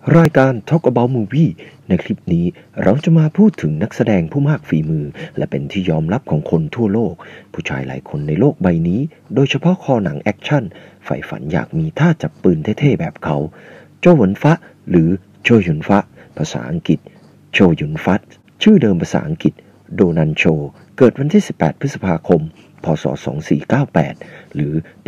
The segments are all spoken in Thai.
รายการ Talk About Movie ในคลิปนี้เราจะมาพูดถึงนักแสดงผู้มากฝีมือและเป็นที่ยอมรับของคนทั่วโลกผู้ชายหลายคนในโลกใบนี้โดยเฉพาะคอหนังแอคชั่นใฝ่ฝันอยากมีท่าจับปืนเท่ๆแบบเขาโจหวนฟะหรือโจหยวนฟะภาษาอังกฤษโจหยวนฟัตชื่อเดิมภาษาอังกฤษโดนันโชเกิดวันที่18พฤษภาคมพ.ศ. 2498หรือปี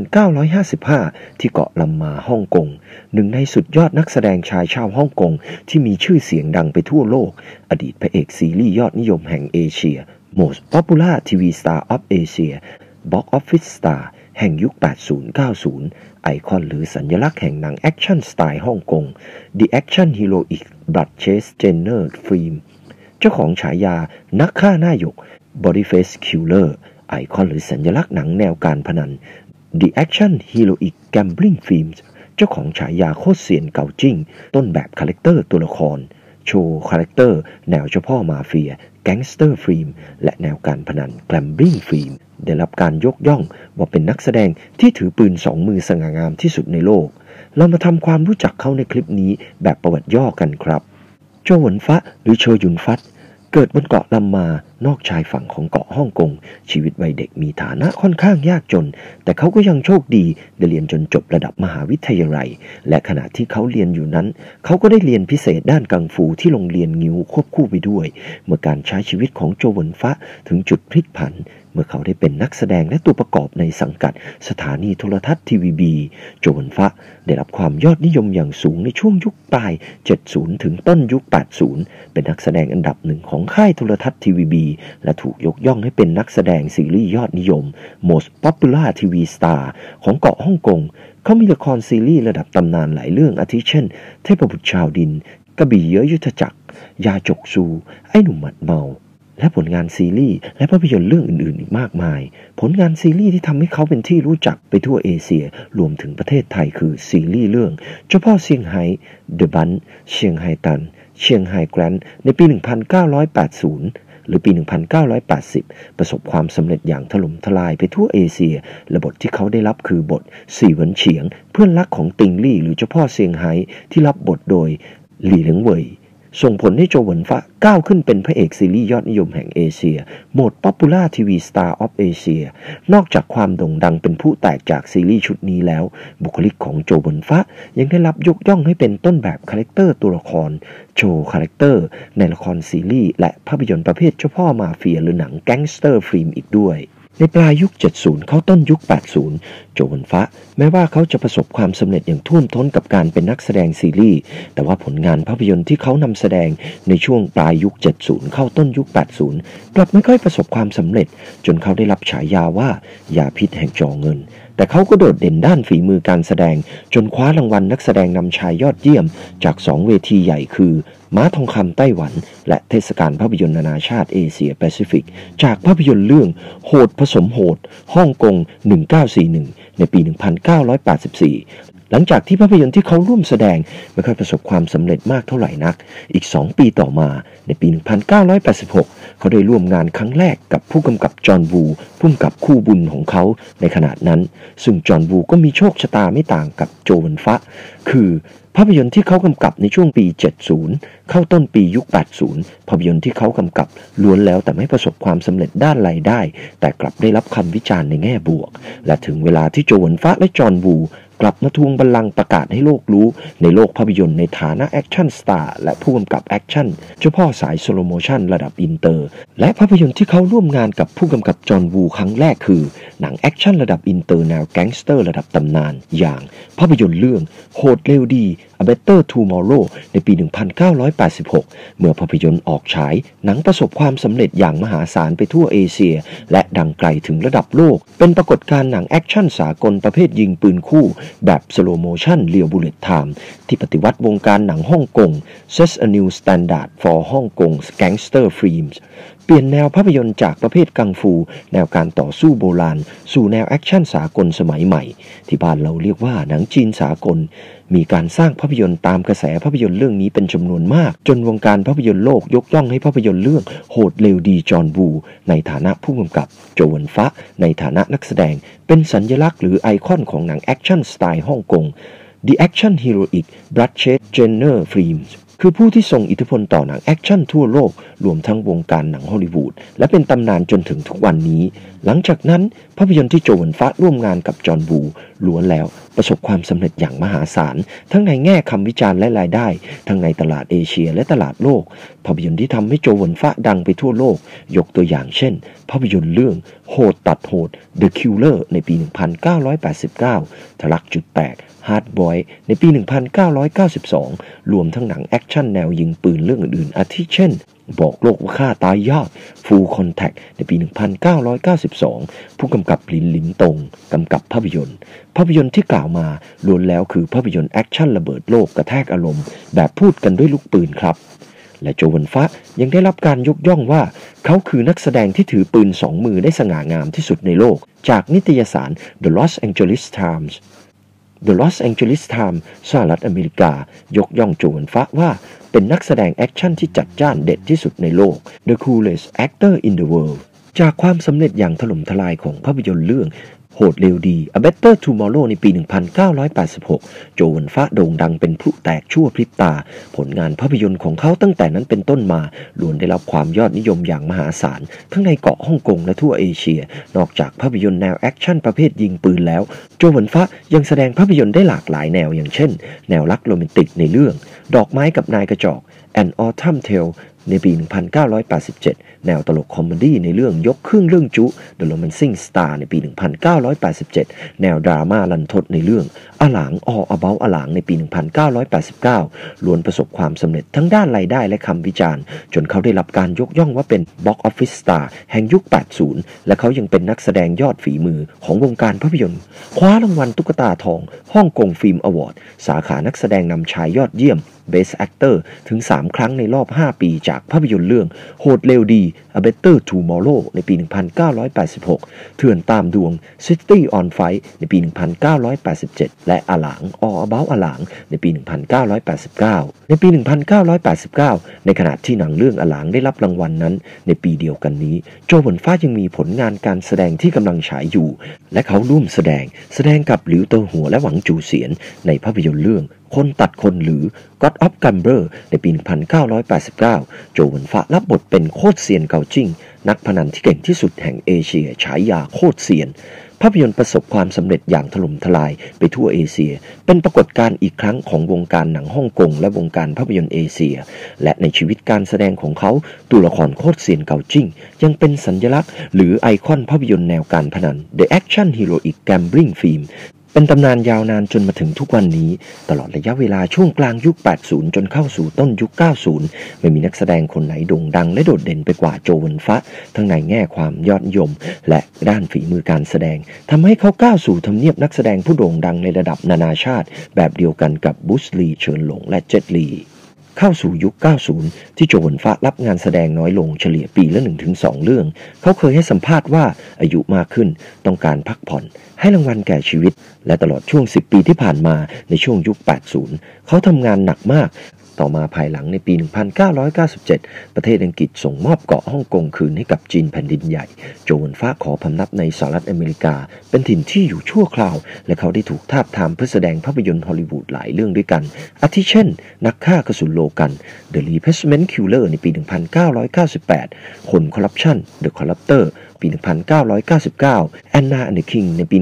1955 ที่เกาะลัมมาฮ่องกงหนึ่งในสุดยอดนักแสดงชายชาวฮ่องกงที่มีชื่อเสียงดังไปทั่วโลกอดีตพระเอกซีรีส์ยอดนิยมแห่งเอเชีย Most Popular TV Star of Asia Box Office Star แห่งยุค 80-90 ไอคอนหรือสัญลักษณ์แห่งหนังแอคชั่นสไตล์ฮ่องกง The Action Heroic Blood Chase Genre Film เจ้าของฉายานักฆ่าหน้าหยก Bodyface Killerไอคอนหรือสัญลักษณ์หนังแนวการพนัน The Action Heroic Gambling Films เจ้าของฉายาโคตรเซียนเก่าจิ้งต้นแบบคาแรคเตอร์ตัวละครโชว์คาแรคเตอร์แนวเจ้าพ่อมาเฟียแก๊งสเตอร์ฟิล์มและแนวการพนันแกลมบลิงฟิล์มได้รับการยกย่องว่าเป็นนักแสดงที่ถือปืน2 มือสง่างามที่สุดในโลกเรามาทำความรู้จักเขาในคลิปนี้แบบประวัติย่อกันครับโจหวนฟะหรือโชยุนฟัตเกิดบนเกาะลัมมานอกชายฝั่งของเกาะฮ่องกงชีวิตวัยเด็กมีฐานะค่อนข้างยากจนแต่เขาก็ยังโชคดีได้เรียนจนจบระดับมหาวิทยาลัยและขณะที่เขาเรียนอยู่นั้นเขาก็ได้เรียนพิเศษด้านกังฟูที่โรงเรียนงิ้วควบคู่ไปด้วยเมื่อการใช้ชีวิตของโจหวนฟะถึงจุดพลิกผันเมื่อเขาได้เป็นนักแสดงและตัวประกอบในสังกัดสถานีโทรทัศน์ทีวีบีโจหวนฟะได้รับความยอดนิยมอย่างสูงในช่วงยุคปลาย 70 ถึงต้นยุค 80 เป็นนักแสดงอันดับหนึ่งของค่ายโทรทัศน์ทีวีบีและถูกยกย่องให้เป็นนักแสดงซีรีส์ยอดนิยม Most Popular TV Star ของเกาะฮ่องกงเขามีละครซีรีส์ระดับตำนานหลายเรื่องอาทิเช่นเทพบุตรชาวดินกระบี่เยอะยุทธจักรยาจกซูไอ้หนุ่มหมัดเมาและผลงานซีรีส์และภาพยนตร์เรื่องอื่นๆอีกมากมายผลงานซีรีส์ที่ทำให้เขาเป็นที่รู้จักไปทั่วเอเชียรวมถึงประเทศไทยคือซีรีส์เรื่องเจ้าพ่อเซี่ยงไฮ้ The Bunch เซี่ยงไฮ้ตันเซี่ยงไฮ้แกรนด์ในปี 1980 หรือปี 1980 ประสบความสำเร็จอย่างถล่มทลายไปทั่วเอเชียและบทที่เขาได้รับคือบทสี่หวนเฉียงเพื่อนรักของติงลี่หรือเจ้าพ่อเซี่ยงไฮ้ที่รับบทโดยหลี่เหลิงเว่ยส่งผลให้โจหวนฟะก้าวขึ้นเป็นพระเอกซีรีส์ยอดนิยมแห่งเอเชีย Most Popular TV Star of Asia นอกจากความโด่งดังเป็นผู้แตกจากซีรีส์ชุดนี้แล้วบุคลิกของโจหวนฟะยังได้รับยกย่องให้เป็นต้นแบบคาแรคเตอร์ตัวละครโชว์คาแรคเตอร์ในละครซีรีส์และภาพยนตร์ประเภทเจ้าพ่อมาเฟียหรือหนังแก๊งสเตอร์ฟิล์มอีกด้วยในปลายยุค 70 เข้าต้นยุค 80 โจหวนฟะแม้ว่าเขาจะประสบความสำเร็จอย่างท่วมท้นกับการเป็นนักแสดงซีรีส์แต่ว่าผลงานภาพยนตร์ที่เขานำแสดงในช่วงปลายยุค 70 เข้าต้นยุค 80 กลับไม่ค่อยประสบความสำเร็จจนเขาได้รับฉายาว่ายาพิษแห่งจอเงินแต่เขาก็โดดเด่นด้านฝีมือการแสดงจนคว้ารางวัลนักแสดงนำชายยอดเยี่ยมจาก2 เวทีใหญ่คือม้าทองคำไต้หวันและเทศกาลภาพยนตร์นานาชาติเอเชียแปซิฟิกจากภาพยนตร์เรื่องโหดผสมโหดฮ่องกง 1941 ในปี 1984 หลังจากที่ภาพยนตร์ที่เขาร่วมแสดงไม่ค่อยประสบความสำเร็จมากเท่าไหร่นักอีก2 ปีต่อมาในปี 1986 เขาได้ร่วมงานครั้งแรกกับผู้กำกับจอห์นวูผู้กำกับคู่บุญของเขาในขณะนั้นซึ่งจอห์นวูก็มีโชคชะตาไม่ต่างกับโจหวนฟะคือภาพยนตร์ที่เขากำกับในช่วงปี 70 เข้าต้นปียุค 80 ภาพยนตร์ที่เขากำกับล้วนแล้วแต่ไม่ประสบความสำเร็จด้านรายได้แต่กลับได้รับคำวิจารณ์ในแง่บวกและถึงเวลาที่โจหวนฟะและจอห์นวูกลับมาทวงบัลลังก์ประกาศให้โลกรู้ในโลกภาพยนตร์ในฐานะแอคชั่นสตาร์และผู้กำกับแอคชั่นเจ้าพ่อสายสโลโมชั่นระดับอินเตอร์และภาพยนตร์ที่เขาร่วมงานกับผู้กำกับจอห์นวูครั้งแรกคือหนังแอคชั่นระดับอินเตอร์แนวแก๊งสเตอร์ระดับตำนานอย่างภาพยนตร์เรื่องโหดเร็วดี A Better Tomorrow ในปี 1986 เมื่อภาพยนตร์ออกฉายหนังประสบความสำเร็จอย่างมหาศาลไปทั่วเอเชียและดังไกลถึงระดับโลกเป็นปรากฏการณ์หนังแอคชั่นสากลประเภทยิงปืนคู่แบบสโลโมชั่นเรียวบุลเลตไทม์ที่ปฏิวัติวงการหนังฮ่องกง Set a new standard for Hong Kong's gangster films เปลี่ยนแนวภาพยนตร์จากประเภทกังฟูแนวการต่อสู้โบราณสู่แนวแอคชั่นสากลสมัยใหม่ที่บ้านเราเรียกว่าหนังจีนสากลมีการสร้างภาพยนตร์ตามกระแสภาพยนตร์เรื่องนี้เป็นจำนวนมากจนวงการภาพยนตร์โลกยกย่องให้ภาพยนตร์เรื่องโหดเร็วดีจอห์นวูในฐานะผู้กำกับโจหวนฟะในฐานะนักแสดงเป็นสัญลักษณ์หรือไอคอนของหนังแอคชั่นสไตล์ฮ่องกง The Action Heroic Bloodshed Genre Films คือผู้ที่ทรงอิทธิพลต่อหนังแอคชั่นทั่วโลกรวมทั้งวงการหนังฮอลลีวูดและเป็นตำนานจนถึงทุกวันนี้หลังจากนั้นภาพยนตร์ที่โจวันฟะร่วมงานกับจอห์นวูล้วนแล้วประสบความสำเร็จอย่างมหาศาลทั้งในแง่คำวิจารณ์และรายได้ทั้งในตลาดเอเชียและตลาดโลกภาพยนตร์ที่ทำให้โจวันฟะดังไปทั่วโลกยกตัวอย่างเช่นภาพยนตร์เรื่องโหดตัดโหด The Killer ในปี 1989 ทะลักจุดแตกHard Boy ในปี 1992 รวมทั้งหนังแอคชั่นแนวยิงปืนเรื่องอื่นๆอาทิเช่นบอกโลกว่าฆ่าตายยาก Full Contact ในปี 1992 ผู้กำกับหลินตงกำกับภาพยนตร์ที่กล่าวมาล้วนแล้วคือภาพยนตร์แอคชั่นระเบิดโลกกระแทกอารมณ์แบบพูดกันด้วยลูกปืนครับและโจวันฟะยังได้รับการยกย่องว่าเขาคือนักแสดงที่ถือปืน2 มือได้สง่างามที่สุดในโลกจากนิตยสาร The Los Angeles Timesสหรัฐอเมริกายกย่องโจวันฟะว่าเป็นนักแสดงแอคชั่นที่จัดจ้านเด็ดที่สุดในโลก The coolest actor in the world จากความสำเร็จอย่างถล่มทลายของภาพยนตร์เรื่องโหดเร็วดี A Better Tomorrow ในปี 1986 โจวันฟะโด่งดังเป็นพลุแตกชั่วพริบตาผลงานภาพยนตร์ของเขาตั้งแต่นั้นเป็นต้นมาล้วนได้รับความยอดนิยมอย่างมหาศาลทั้งในเกาะฮ่องกงและทั่วเอเชียนอกจากภาพยนตร์แนวแอคชั่นประเภทยิงปืนแล้วโจวันฟะยังแสดงภาพยนตร์ได้หลากหลายแนวอย่างเช่นแนวรักโรแมนติกในเรื่องดอกไม้กับนายกระจอก An Autumn Tale ในปี 1987 แนวตลกคอมเมดี้ในเรื่องยกเครื่องเรื่องจุ The Romancing Star ในปี 1987 แนวดราม่าลันทดในเรื่องอหลาง All About อหลางในปี 1989 ล้วนประสบความสำเร็จทั้งด้านรายได้และคำวิจารณ์จนเขาได้รับการยกย่องว่าเป็น Box Office Star แห่งยุค 80 และเขายังเป็นนักแสดงยอดฝีมือของวงการภาพยนตร์คว้ารางวัลตุ๊กตาทองฮ่องกงฟิล์มอวอร์ดสาขานักแสดงนำชายยอดเยี่ยมBest Actor ถึง 3 ครั้งในรอบ 5 ปีจากภาพยนตร์เรื่องโหดเร็วดี A Better Tomorrow ในปี 1986 เถื่อนตามดวง City on Fire ในปี 1987 และอหลาง All About อหลางในปี 1989 ในปี 1989 ในขณะที่หนังเรื่องอหลางได้รับรางวัลนั้นในปีเดียวกันนี้โจวันฟะยังมีผลงานการแสดงที่กำลังฉายอยู่และเขาร่วมแสดงกับหลิวเตอหัวและหวังจูเสียนในภาพยนตร์เรื่องคนตัดคนหรือ God of Gambler ในปี 1989 โจวันฟะรับบทเป็นโคตรเซียนเกาจิ้งนักพนันที่เก่งที่สุดแห่งเอเชียฉายาโคตรเซียนภาพยนตร์ประสบความสำเร็จอย่างถล่มทลายไปทั่วเอเชียเป็นปรากฏการณ์อีกครั้งของวงการหนังฮ่องกงและวงการภาพยนตร์เอเชียและในชีวิตการแสดงของเขาตัวละครโคตรเซียนเกาจิ้งยังเป็นสัญลักษณ์หรือไอคอนภาพยนตร์แนวการพนัน The Action Heroic Gambling Filmเป็นตำนานยาวนานจนมาถึงทุกวันนี้ตลอดระยะเวลาช่วงกลางยุค 80 จนเข้าสู่ต้นยุค 90 ไม่มีนักแสดงคนไหนโด่งดังและโดดเด่นไปกว่าโจวันฟะทั้งในแง่ความยอดนิยมและด้านฝีมือการแสดงทำให้เขาก้าวสู่ทำเนียบนักแสดงผู้โด่งดังในระดับนานาชาติแบบเดียวกันกับบูสลีเฉินหลงและเจ็ตลีเข้าสู่ยุค 90 ที่โจวันฟะรับงานแสดงน้อยลงเฉลี่ยปีละ 1-2 เรื่องเขาเคยให้สัมภาษณ์ว่าอายุมากขึ้นต้องการพักผ่อนให้รางวัลแก่ชีวิตและตลอดช่วง 10 ปีที่ผ่านมาในช่วงยุค 80 เขาทำงานหนักมากต่อมาภายหลังในปี 1997 ประเทศอังกฤษส่งมอบเกาะฮ่องกงคืนให้กับจีนแผ่นดินใหญ่โจวันฟะขอพำนักในสหรัฐอเมริกาเป็นถิ่นที่อยู่ชั่วคราวและเขาได้ถูกทาบทามเพื่อแสดงภาพยนตร์ฮอลลีวูดหลายเรื่องด้วยกันอาทิเช่นนักฆ่ากระสุนโลกัน The Replacement Killer ในปี 1998 คนคอร์รัปชัน The Corruptorปี 1999 Anna and the King ในปี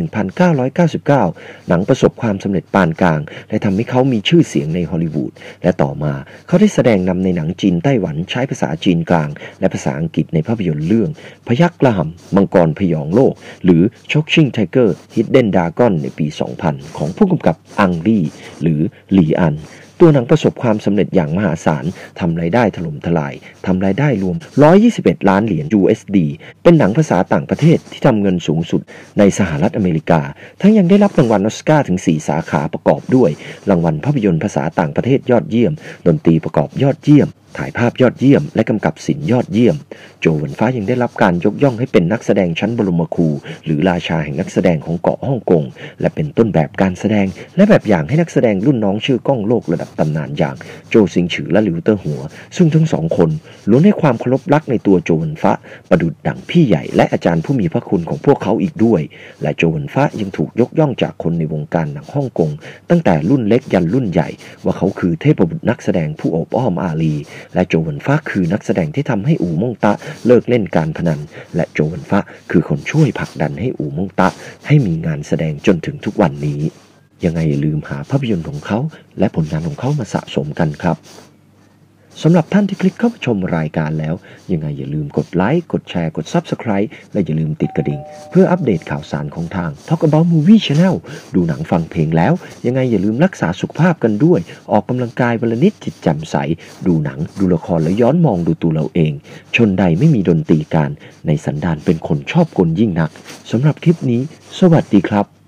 1999 หนังประสบความสำเร็จปานกลางและทำให้เขามีชื่อเสียงในฮอลลีวูดและต่อมาเขาได้แสดงนำในหนังจีนไต้หวันใช้ภาษาจีนกลางและภาษาอังกฤษในภาพยนตร์เรื่องพยัคฆ์กระหำมังกรพยองโลกหรือ Chongqing Tiger Hidden Dragon ในปี 2000 ของผู้กำกับอังลี่หรือหลีอันตัวหนังประสบความสำเร็จอย่างมหาศาลทำรายได้ถล่มทลายทำรายได้รวม121 ล้านเหรียญ USD เป็นหนังภาษาต่างประเทศที่ทำเงินสูงสุดในสหรัฐอเมริกาทั้งยังได้รับรางวัลออสการ์ถึง4สาขาประกอบด้วยรางวัลภาพยนตร์ภาษาต่างประเทศยอดเยี่ยมดนตรีประกอบยอดเยี่ยมถ่ายภาพยอดเยี่ยมและกำกับศิลป์ยอดเยี่ยมโจหวนฟ้ายังได้รับการยกย่องให้เป็นนักแสดงชั้นบรมครูหรือราชาแห่งนักแสดงของเกาะฮ่องกงและเป็นต้นแบบการแสดงและแบบอย่างให้นักแสดงรุ่นน้องชื่อก้องโลกระดับตำนานอย่างโจซิงฉือและหลิวเตอร์หัวซึ่งทั้งสองคนล้วนให้ความเคารพรักในตัวโจหวนฟ้าประดุจดั่งพี่ใหญ่และอาจารย์ผู้มีพระคุณของพวกเขาอีกด้วยและโจหวนฟ้ายังถูกยกย่องจากคนในวงการหนังฮ่องกงตั้งแต่รุ่นเล็กยันรุ่นใหญ่ว่าเขาคือเทพบุตรนักแสดงผู้โอบอ้อมอารีและโจหวนฟ้าคือนักแสดงที่ทำให้อู่ม่งตะเลิกเล่นการพนันและโจหวนฟ้าคือคนช่วยผลักดันให้อู่ม่งตะให้มีงานแสดงจนถึงทุกวันนี้ยังไงอย่าลืมหาภาพยนตร์ของเขาและผลงานของเขามาสะสมกันครับสำหรับท่านที่คลิกเข้ามาชมรายการแล้วยังไงอย่าลืมกดไลค์กดแชร์กด Subscribe และอย่าลืมติดกระดิ่งเพื่ออัปเดตข่าวสารของทาง Talk About Movie Channel ดูหนังฟังเพลงแล้วยังไงอย่าลืมรักษาสุขภาพกันด้วยออกกำลังกายวันละนิดจิตแจ่มใสดูหนังดูละครแล้วย้อนมองดูตัวเราเองชนใดไม่มีดนตรีการในสันดานเป็นคนชอบกลยิ่งนักสำหรับคลิปนี้สวัสดีครับ